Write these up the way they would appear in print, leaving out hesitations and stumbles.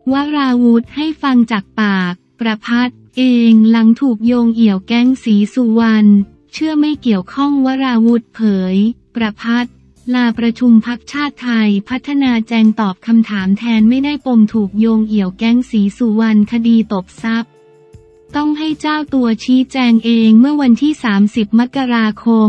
วราวุธให้ฟังจากปากประภัสเองหลังถูกโยงเอี่ยวแก๊งศรีสุวรรณเชื่อไม่เกี่ยวข้องวราวุธเผยประภัสลาประชุมพรรคชาติไทยพัฒนาแจงตอบคำถามแทนไม่ได้ปมถูกโยงเอี่ยวแก๊งศรีสุวรรณคดีตบทรัพย์ต้องให้เจ้าตัวชี้แจงเองเมื่อวันที่30 มกราคม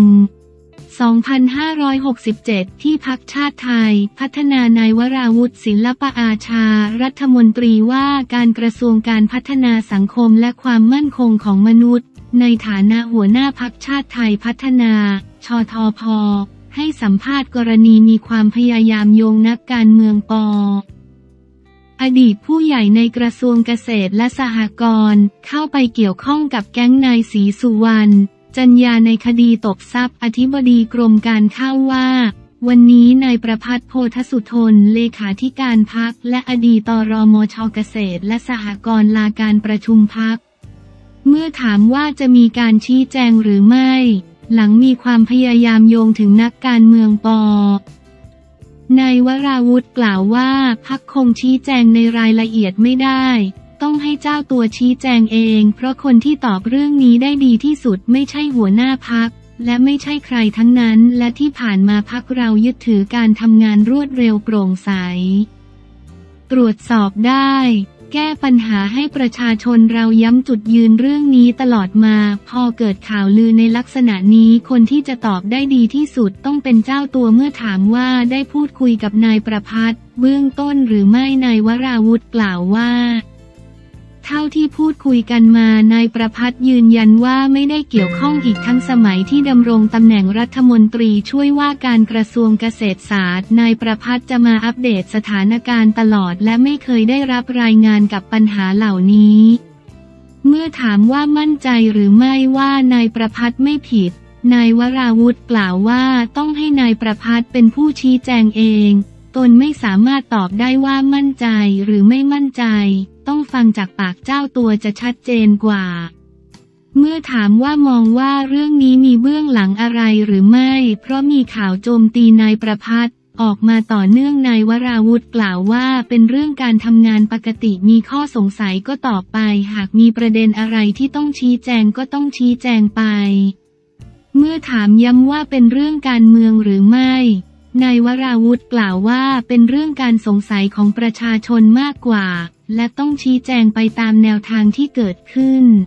2567 ที่พรรคชาติไทยพัฒนานายวราวุธศิลปอาชารัฐมนตรีว่าการกระทรวงการพัฒนาสังคมและความมั่นคงของมนุษย์ในฐานะหัวหน้าพรรคชาติไทยพัฒนาชทพ.ให้สัมภาษณ์กรณีมีความพยายามโยงนักการเมืองป.อดีตผู้ใหญ่ในกระทรวงเกษตรและสหกรณ์เข้าไปเกี่ยวข้องกับแก๊งนายศรีสุวรรณจัญญาในคดีตบทรัพย์อธิบดีกรมการข้าวว่าวันนี้นายประภัส โพธสุทนเลขาธิการพรรคและอดีตรมช.เกษตรและสหกรณ์ลาการประชุมพรรคเมื่อถามว่าจะมีการชี้แจงหรือไม่หลังมีความพยายามโยงถึงนักการเมืองป.นายวราวุธกล่าวว่าพรรคคงชี้แจงในรายละเอียดไม่ได้ต้องให้เจ้าตัวชี้แจงเองเพราะคนที่ตอบเรื่องนี้ได้ดีที่สุดไม่ใช่หัวหน้าพรรคและไม่ใช่ใครทั้งนั้นและที่ผ่านมาพรรคเรายึดถือการทำงานรวดเร็วโปร่งใสตรวจสอบได้แก้ปัญหาให้ประชาชนเราย้ำจุดยืนเรื่องนี้ตลอดมาพอเกิดข่าวลือในลักษณะนี้คนที่จะตอบได้ดีที่สุดต้องเป็นเจ้าตัวเมื่อถามว่าได้พูดคุยกับนายประภัสเบื้องต้นหรือไม่นายวราวุธกล่าวว่าเท่าที่พูดคุยกันมานายประภัสยืนยันว่าไม่ได้เกี่ยวข้องอีกทั้งสมัยที่ดำรงตำแหน่งรัฐมนตรีช่วยว่าการกระทรวงเกษตรศาสตร์นายประภัสจะมาอัปเดตสถานการณ์ตลอดและไม่เคยได้รับรายงานกับปัญหาเหล่านี้เมื่อถามว่ามั่นใจหรือไม่ว่านายประภัสไม่ผิดนายวราวุธกล่าวว่าต้องให้นายประภัสเป็นผู้ชี้แจงเองตนไม่สามารถตอบได้ว่ามั่นใจหรือไม่มั่นใจต้องฟังจากปากเจ้าตัวจะชัดเจนกว่าเมื่อถามว่ามองว่าเรื่องนี้มีเบื้องหลังอะไรหรือไม่เพราะมีข่าวโจมตีนายประภัสออกมาต่อเนื่องนายวราวุธกล่าวว่าเป็นเรื่องการทำงานปกติมีข้อสงสัยก็ตอบไปหากมีประเด็นอะไรที่ต้องชี้แจงก็ต้องชี้แจงไปเมื่อถามย้ำว่าเป็นเรื่องการเมืองหรือไม่นายวราวุธกล่าวว่าเป็นเรื่องการสงสัยของประชาชนมากกว่าและต้องชี้แจงไปตามแนวทางที่เกิดขึ้น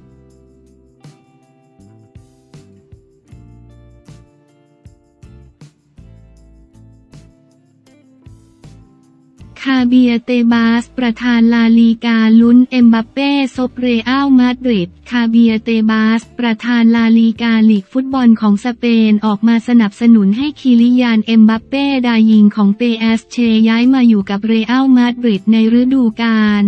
คาเบียเตบาสประธานลาลีกาลุ้นเอ็มบัปเป้ซบเรอัลมาดริดคาเบียเตบาสประธานลาลีกาลีกฟุตบอลของสเปนออกมาสนับสนุนให้คิลิยานเอ็มบัปเป้ดาวยิงของเปเอสเชย้ายมาอยู่กับเรอัลมาดริดในฤดูกาล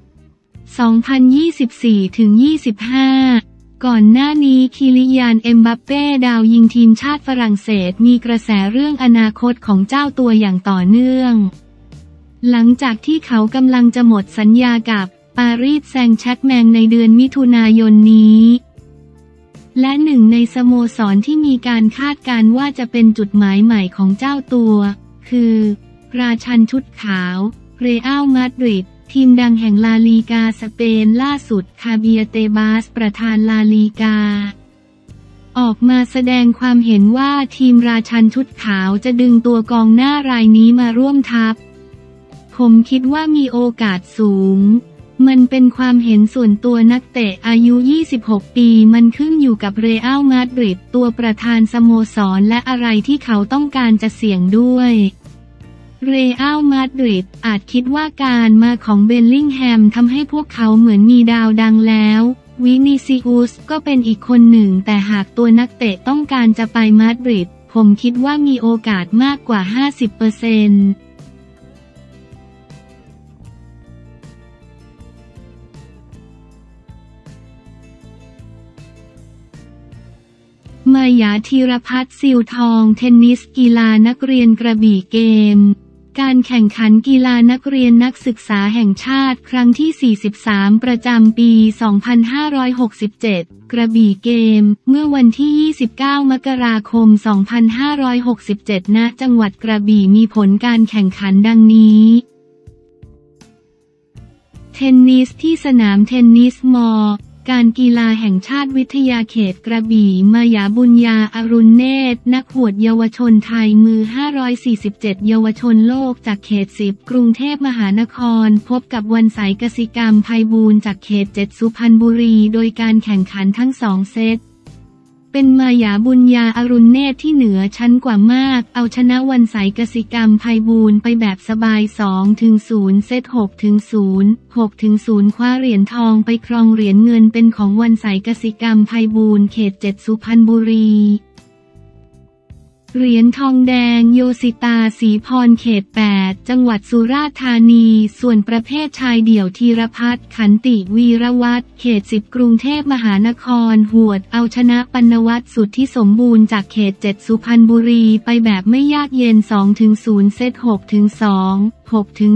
2024-25 ก่อนหน้านี้คิลิยานเอ็มบัปเป้ดาวยิงทีมชาติฝรั่งเศสมีกระแสเรื่องอนาคตของเจ้าตัวอย่างต่อเนื่องหลังจากที่เขากำลังจะหมดสัญญากับปารีสแซงต์แชร์กแมงในเดือนมิถุนายนนี้และหนึ่งในสโมสรที่มีการคาดการณ์ว่าจะเป็นจุดหมายใหม่ของเจ้าตัวคือราชันชุดขาวเรอัลมาดริดทีมดังแห่งลาลีกาสเปนล่าสุดคาเบียเตบาสประธานลาลีกาออกมาแสดงความเห็นว่าทีมราชันชุดขาวจะดึงตัวกองหน้ารายนี้มาร่วมทัพผมคิดว่ามีโอกาสสูงมันเป็นความเห็นส่วนตัวนักเตะอายุ26ปีมันขึ้นอยู่กับเรอัลมาดริดตัวประธานสโมสรและอะไรที่เขาต้องการจะเสี่ยงด้วยเรอัลมาดริดอาจคิดว่าการมาของเบลลิงแฮมทำให้พวกเขาเหมือนมีดาวดังแล้ววินิซิอุสก็เป็นอีกคนหนึ่งแต่หากตัวนักเตะต้องการจะไปมาดริดผมคิดว่ามีโอกาสมากกว่า 50%มายาธีรพัฒน์ซิลทองเทนนิสกีฬานักเรียนกระบี่เกมการแข่งขันกีฬานักเรียนนักศึกษาแห่งชาติครั้งที่43ประจำปี2567กระบี่เกมเมื่อวันที่29มกราคม2567ณจังหวัดกระบี่มีผลการแข่งขันดังนี้เทนนิสที่สนามเทนนิสมอ การกีฬาแห่งชาติวิทยาเขตกระบี่มายาบุญญาอรุณเนตรนักหวดเยาวชนไทยมือ547เยาวชนโลกจากเขต10กรุงเทพมหานครพบกับวันใสกสิกรรมไพบูลย์จากเขต7สุพรรณบุรีโดยการแข่งขันทั้ง2เซตเป็นมายาบุญญาอรุณเนตรที่เหนือชั้นกว่ามากเอาชนะวันใสกสิกรรมไพบูลย์ไปแบบสบาย 2-0 เซต 6-0 6-0 คว้าเหรียญทองไปครองเหรียญเงินเป็นของวันใสกสิกรรมไพบูลย์เขต7สุพรรณบุรีเหรียญทองแดงโยสิตาศรีพรเขต8จังหวัดสุราษฎร์ธานีส่วนประเภทชายเดี่ยวธีรพัฒน์ขันติวีรวัฒน์เขต10กรุงเทพมหานครหวดเอาชนะปณวัฒน์สุทธิสมบูรณ์จากเขต7สุพรรณบุรีไปแบบไม่ยากเย็น 2-0 เซต 6-2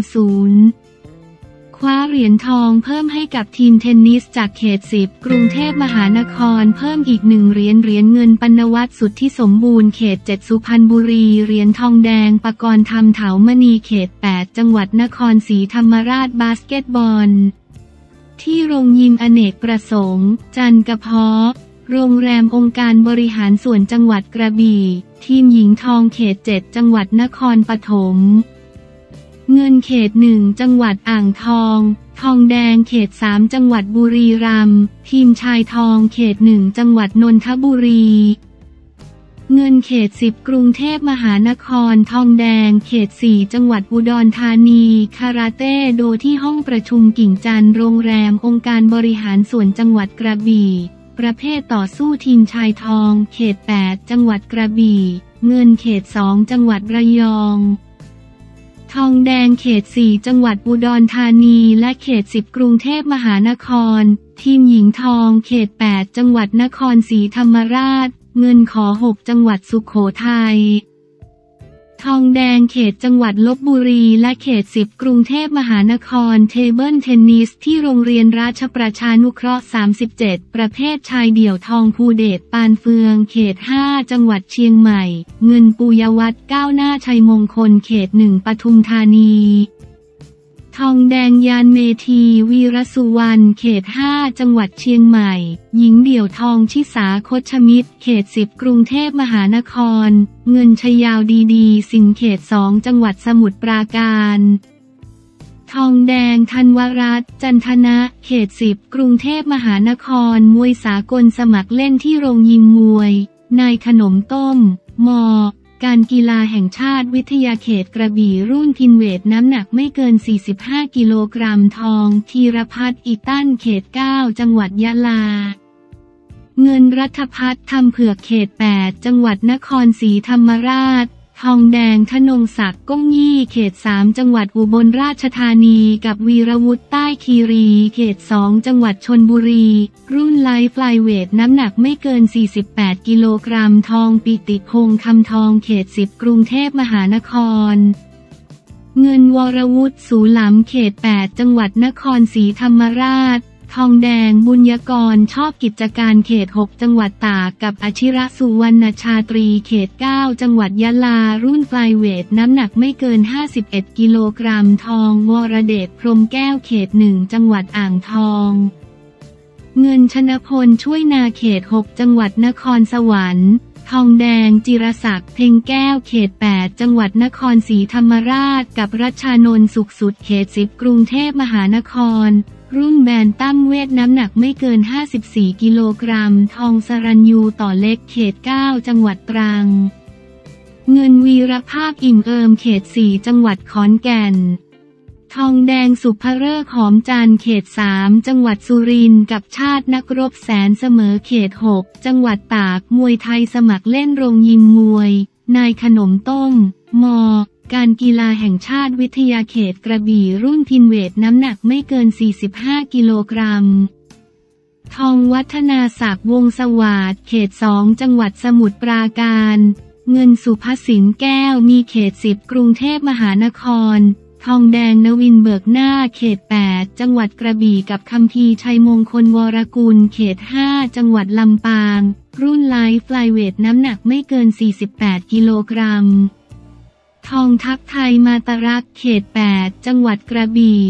6-0คว้าเหรียญทองเพิ่มให้กับทีมเทนนิสจากเขต10กรุงเทพมหานครเพิ่มอีก1เหรียญเงินปณวัฒน์สุทธิสมบูรณ์เขต7สุพรรณบุรีเหรียญทองแดงปกรณ์ธรรมเถามณีเขต8จังหวัดนครศรีธรรมราชบาสเกตบอลที่โรงยิมอเนกประสงค์จันกระเพาะโรงแรมองค์การบริหารส่วนจังหวัดกระบี่ทีมหญิงทองเขต7จังหวัดนครปฐมเงินเขต1จังหวัดอ่างทองทองแดงเขต3จังหวัดบุรีรัมย์ทีมชายทองเขต1จังหวัดนนทบุรีเงินเขต10กรุงเทพมหานครทองแดงเขต4จังหวัดอุดรธานีคาราเต้โดที่ห้องประชุมกิ่งจันทร์โรงแรมองค์การบริหารส่วนจังหวัดกระบี่ประเภทต่อสู้ทีมชายทองเขต8จังหวัดกระบี่เงินเขต2จังหวัดระยองทองแดงเขต4จังหวัดอุดรธานีและเขต10กรุงเทพมหานครทีมหญิงทองเขต8จังหวัดนครศรีธรรมราชเงินขอ6จังหวัดสุโขทัยทองแดงเขตจังหวัดลพบุรีและเขต10กรุงเทพมหานครเทเบิลเทนนิสที่โรงเรียนราชประชานุเคราะห์37ประเภทชายเดี่ยวทองภูเดชปานเฟืองเขต5จังหวัดเชียงใหม่เงินปุยวัฒน์ก้าวหน้าชัยมงคลเขต1ปทุมธานีทองแดงยานเมธีวีรสุวรรณเขต5จังหวัดเชียงใหม่หญิงเดี่ยวทองชิสาคชมิตรเขต10กรุงเทพมหานครเงินชยาวดีสิงห์เขต2จังหวัดสมุทรปราการทองแดงธันวรัตน์จันทนะเขต10กรุงเทพมหานครมวยสากลสมัครเล่นที่โรงยิมมวยนายขนมต้มมการกีฬาแห่งชาติวิทยาเขตกระบี่รุ่นพินเวทน้ำหนักไม่เกิน45กิโลกรัมทองธีรพัฒน์อิตันเขต9จังหวัดยะลาเงินรัฐพัฒน์ทำเผือกเขต8จังหวัดนครศรีธรรมราชทองแดงธนงศักดิ์ก้งยี่เขต3จังหวัดอุบลราชธานีกับวีรวุฒิใต้คีรีเขต2จังหวัดชลบุรีรุ่นไลท์ไฟเวทน้ำหนักไม่เกิน48กิโลกรัมทองปิติพงษ์คำทองเขต10กรุงเทพมหานครเงินวรวุฒิสูหลำเขต8จังหวัดนครศรีธรรมราชทองแดงบุญยกรชอบกิจการเขต6จังหวัดตากกับอชิระสุวรรณชาตรีเขต9จังหวัดยะลารุ่นไฟเวทน้ำหนักไม่เกิน51กิโลกรัมทองวรเดชพรหมแก้วเขต1จังหวัดอ่างทองเงินชนพลช่วยนาเขต6จังหวัดนครสวรรค์ทองแดงจิรศักดิ์เพ็งแก้วเขต8จังหวัดนครศรีธรรมราชกับรัชชานนท์สุขสุดเขต10กรุงเทพมหานครรุ่นแบนตั้มเวทน้ำหนักไม่เกิน54กิโลกรัมทองสรัญยูต่อเล็กเขต9จังหวัดตรังเงินวีรภาพอิ่มเอิมเขต4จังหวัดขอนแก่นทองแดงสุภฤกษ์หอมจันทร์เขต3จังหวัดสุรินทร์กับชาตินักรบแสนเสมอเขต6จังหวัดตากมวยไทยสมัครเล่นโรงยิมมวยนายขนมต้มมการกีฬาแห่งชาติวิทยาเขตกระบี่รุ่นพินเวทน้ำหนักไม่เกิน45กิโลกรัมทองวัฒนาศักดิ์วงศ์สวัสดิ์เขต2จังหวัดสมุทรปราการเงินสุภสินแก้วมีเขต10กรุงเทพมหานครทองแดงนวินเบิกหน้าเขต8จังหวัดกระบี่กับคัมภีร์ชัยมงคลวรกุลเขต5จังหวัดลำปางรุ่นไลท์ไฟเวทน้ำหนักไม่เกิน48กิโลกรัมทองทัพไทยมาตรักเขต8จังหวัดกระบี่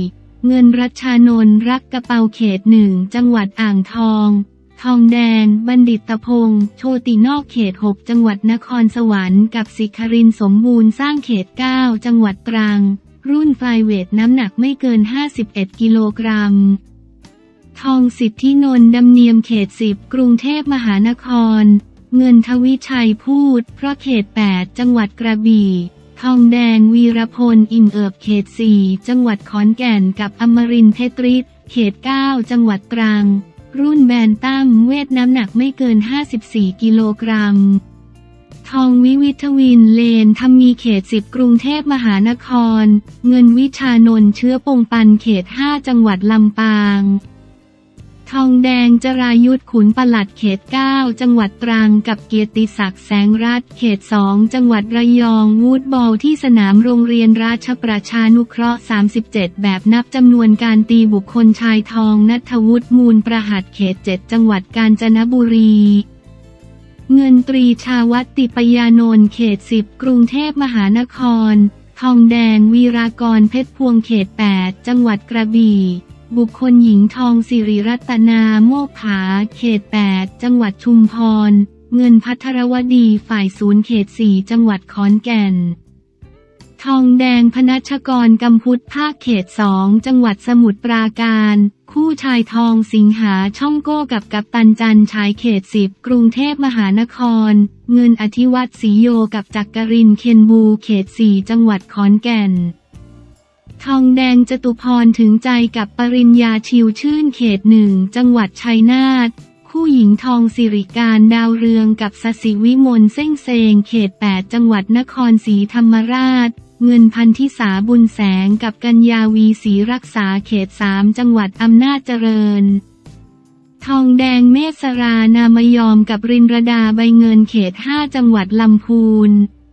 เงินรัชชานนท์รักกระเป๋าเขต1จังหวัดอ่างทองทองแดงบัณฑิตพงษ์โชตินอกเขต6จังหวัดนครสวรรค์กับศิครินทร์สมบูรณ์สร้างเขต9จังหวัดตรังรุ่นไฟเวทน้ำหนักไม่เกิน51กิโลกรัมทองสิทธินนท์ดำเนียมเขต10กรุงเทพมหานครเงินทวิชัยพูดเพราะเขต8จังหวัดกระบี่ทองแดงวีรพลอิ่มเอิบเขต4จังหวัดขอนแก่นกับอมรินทร์เพชรฤทธิ์เขต9จังหวัดตรังรุ่นแบนตัมเวทน้ำหนักไม่เกิน54กิโลกรัมทองวิทวินเลนทำมีเขต10กรุงเทพมหานครเงินวิชานนท์เชื้อปงปันเขต5จังหวัดลำปางทองแดงจรายุทธขุนปลัดเขต9จังหวัดตรังกับเกียรติศักดิ์แสงรัตน์เขต2จังหวัดระยองวูดบอลที่สนามโรงเรียนราชประชานุเคราะห์37แบบนับจำนวนการตีบุคคลชายทองณัฐวุฒิมูลประหัตเขต7จังหวัดกาญจนบุรีเงินตรีชาวัตติปยานนท์เขต10กรุงเทพมหานครทองแดงวีรากรเพชรพวงเขต8จังหวัดกระบี่บุคคลหญิงทองสิริรัตนาโมกผาเขต8จังหวัดชุมพรเงินภัทรวดีฝ่ายศูนย์เขต4จังหวัดขอนแก่นทองแดงพนัชกรกำพุทธภาคเขต2จังหวัดสมุทรปราการคู่ชายทองสิงหาช่องโก้กับกัปตันจันชายเขต10กรุงเทพมหานครเงินอธิวัตรศรีโยกับจักรินทร์เคนบูเขต4จังหวัดขอนแก่นทองแดงจตุพรถึงใจกับปริญญาชิวชื่นเขต1จังหวัดชัยนาทคู่หญิงทองสิริการดาวเรืองกับสศิวิมลเส้งเซงเขต8จังหวัดนครศรีธรรมราชเงินพันธิสาบุญแสงกับกัญญาวีศรีรักษาเขต3จังหวัดอำนาจเจริญทองแดงเมษรานามยอมกับรินรดาใบเงินเขต5จังหวัดลำพูน